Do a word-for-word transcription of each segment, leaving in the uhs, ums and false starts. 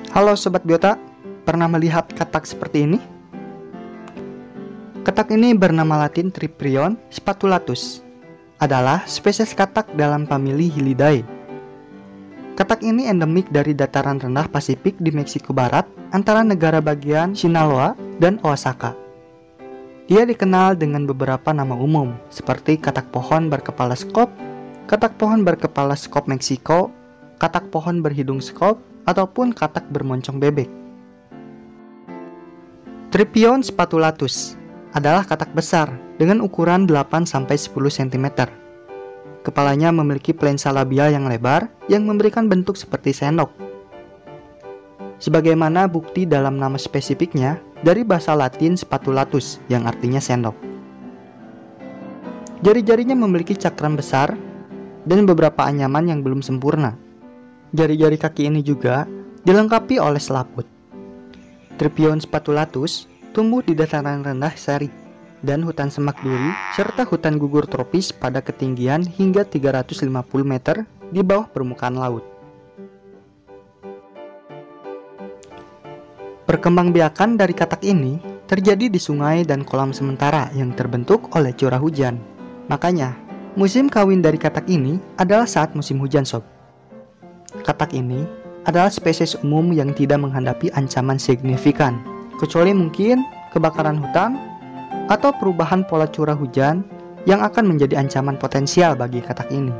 Halo Sobat Biota, pernah melihat katak seperti ini? Katak ini bernama latin Triprion spatulatus, adalah spesies katak dalam famili Hylidae. Katak ini endemik dari dataran rendah Pasifik di Meksiko Barat antara negara bagian Sinaloa dan Oaxaca. Ia dikenal dengan beberapa nama umum seperti katak pohon berkepala skop, katak pohon berkepala skop Meksiko, katak pohon berhidung skop, ataupun katak bermoncong bebek. Triprion spatulatus adalah katak besar dengan ukuran delapan sampai sepuluh sentimeter. Kepalanya memiliki plensa labial yang lebar yang memberikan bentuk seperti sendok. Sebagaimana bukti dalam nama spesifiknya dari bahasa Latin spatulatus yang artinya sendok. Jari-jarinya memiliki cakram besar dan beberapa anyaman yang belum sempurna. Jari-jari kaki ini juga dilengkapi oleh selaput. Triprion spatulatus tumbuh di dataran rendah seri dan hutan semak duri serta hutan gugur tropis pada ketinggian hingga tiga ratus lima puluh meter di bawah permukaan laut. Perkembangbiakan dari katak ini terjadi di sungai dan kolam sementara yang terbentuk oleh curah hujan. Makanya, musim kawin dari katak ini adalah saat musim hujan, sob. Katak ini adalah spesies umum yang tidak menghadapi ancaman signifikan, kecuali mungkin kebakaran hutan atau perubahan pola curah hujan yang akan menjadi ancaman potensial bagi katak ini.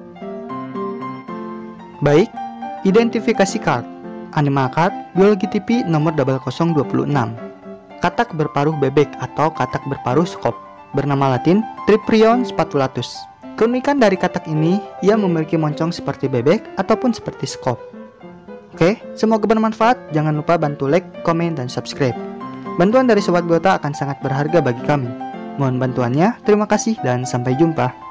Baik, identifikasi Card, Animal Card, Biologi T P nomor nol nol dua enam. Katak berparuh bebek atau katak berparuh skop, bernama latin Triprion spatulatus. Keunikan dari katak ini, ia memiliki moncong seperti bebek ataupun seperti skop. Oke, semoga bermanfaat. Jangan lupa bantu like, komen, dan subscribe. Bantuan dari Sobat Biota akan sangat berharga bagi kami. Mohon bantuannya, terima kasih dan sampai jumpa.